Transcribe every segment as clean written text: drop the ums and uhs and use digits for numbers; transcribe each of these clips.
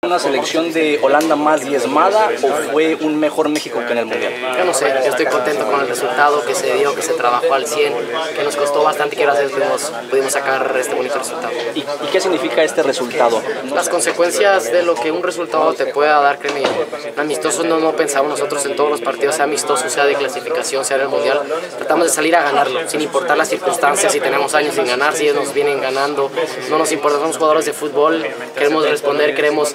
¿Una selección de Holanda más diezmada o fue un mejor México que en el Mundial? Yo no sé, yo estoy contento con el resultado que se dio, que se trabajó al 100, que nos costó bastante y que gracias pudimos sacar este bonito resultado. ¿Y qué significa este resultado? Las consecuencias de lo que un resultado te pueda dar, créeme, amistosos no pensamos nosotros en todos los partidos, sea amistoso, sea de clasificación, sea en el Mundial, tratamos de salir a ganarlo, sin importar las circunstancias, si tenemos años sin ganar, si ellos nos vienen ganando, no nos importa, somos jugadores de fútbol, queremos responder, queremos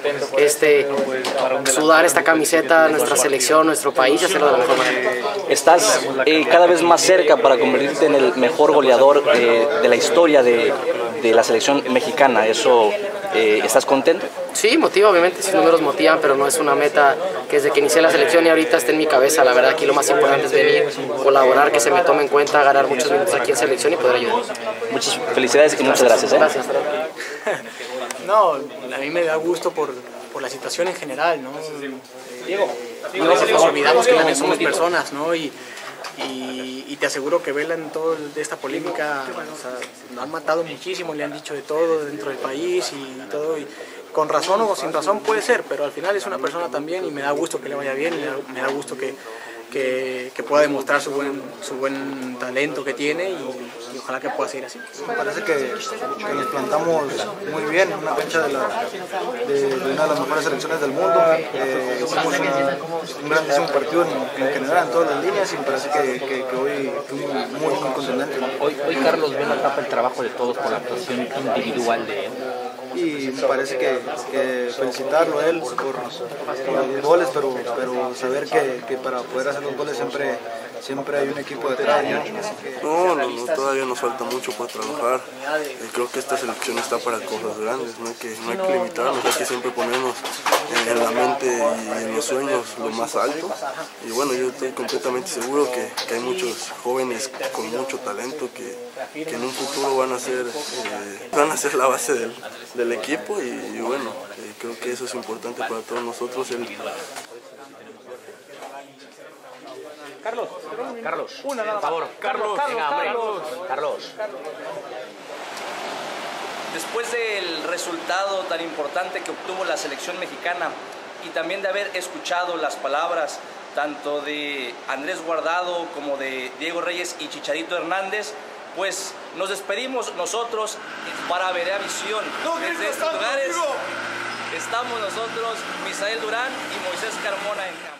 sudar esta camiseta, nuestra selección, nuestro país y hacerlo de la mejor manera. Estás cada vez más cerca para convertirte en el mejor goleador de la historia de la selección mexicana. ¿Estás contento? Sí, motiva, obviamente, esos números motivan, pero no es una meta que desde que inicié la selección y ahorita está en mi cabeza. La verdad, aquí lo más importante es venir, colaborar, que se me tome en cuenta, ganar muchos minutos aquí en selección y poder ayudar. Muchas felicidades y muchas gracias. Gracias. No, a mí me da gusto por la situación en general, ¿no? A veces nos olvidamos que también somos personas, ¿no? Y te aseguro que velan todo de esta polémica, o sea, lo han matado muchísimo, le han dicho de todo dentro del país y todo, y con razón o sin razón puede ser, pero al final es una persona también y me da gusto que le vaya bien, me da gusto que pueda demostrar su buen talento que tiene y ojalá que pueda seguir así. Me parece que nos plantamos muy bien en una fecha de una de las mejores selecciones del mundo. Hicimos un grandísimo partido en general, en todas las líneas, y me parece que hoy fuimos muy contundentes. Hoy Carlos ve la tapa el trabajo de todos por la actuación individual de él. Y me parece que felicitarlo a él por los goles, pero saber que para poder hacer los goles siempre hay un equipo detrás, ¿no? No, todavía nos falta mucho por trabajar. Creo que esta selección está para cosas grandes, no hay que limitarnos, hay que siempre ponernos en la mente y en los sueños lo más alto. Y bueno, yo estoy completamente seguro que hay muchos jóvenes con mucho talento que en un futuro van a ser la base del equipo y bueno, creo que eso es importante para todos nosotros. Carlos, por favor, Carlos. Después del resultado tan importante que obtuvo la selección mexicana y también de haber escuchado las palabras tanto de Andrés Guardado como de Diego Reyes y Chicharito Hernández, pues nos despedimos nosotros para Vereda Visión. Desde estos lugares estamos nosotros, Misael Durán y Moisés Carmona.